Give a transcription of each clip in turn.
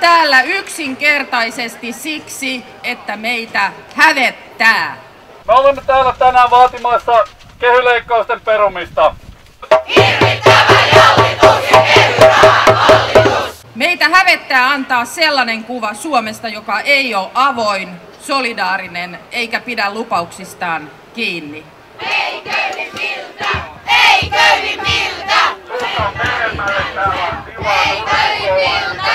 täällä yksinkertaisesti siksi, että meitä hävettää. Me olemme täällä tänään vaatimassa kehyleikkausten perumista. Meitä hävettää antaa sellainen kuva Suomesta, joka ei ole avoin, solidaarinen eikä pidä lupauksistaan kiinni. Ei köyhi miltä! Ei köyhi miltä! Ei köyhi miltä!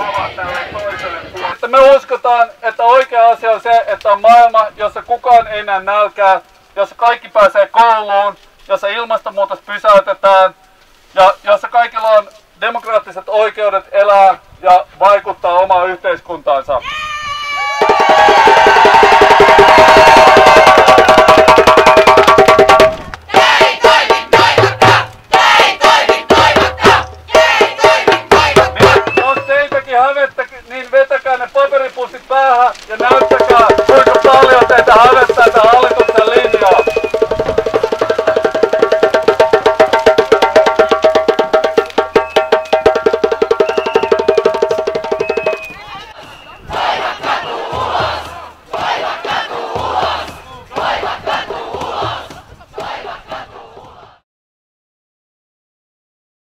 Me uskotaan, että oikea asia on se, että on maailma, jossa kukaan ei näe nälkää, jossa kaikki pääsee kouluun, jossa ilmastonmuutos pysäytetään ja jossa kaikilla on demokraattiset oikeudet elää ja vaikuttaa omaan yhteiskuntaansa. Jos teitäkin hävettä, niin vetäkää ne paperipussit päähän ja näyttäkää.